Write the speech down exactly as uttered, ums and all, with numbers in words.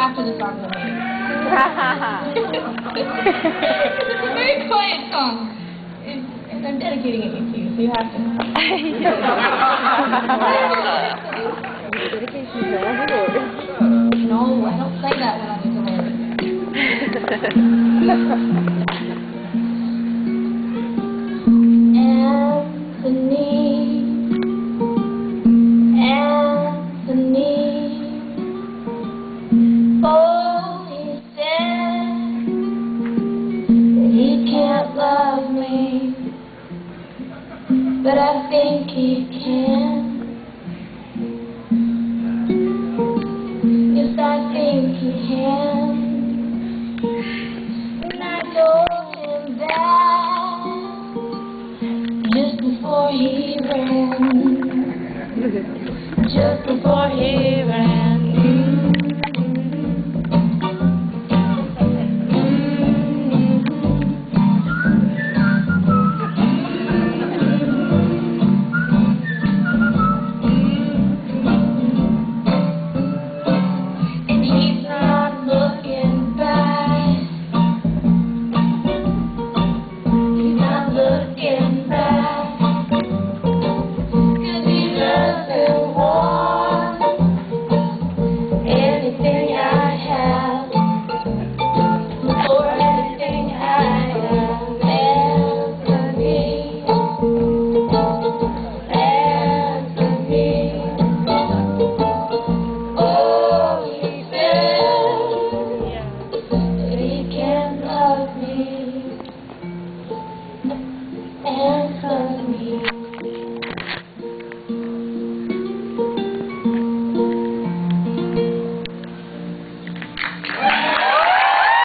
after the song is over. It's a very quiet song. It's, and I'm dedicating it to you, so you have to. No, I don't say that when I'm in the lyrics. Oh, he said that he can't love me, but I think he can. Yes, I think he can. And I told him that just before he ran, just before he ran.